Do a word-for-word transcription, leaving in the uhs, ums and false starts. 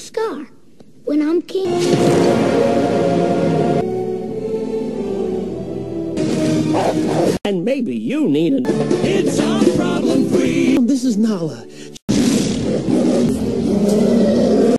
scar when I'm king. And maybe you need an... It's all problem free. This is Nala.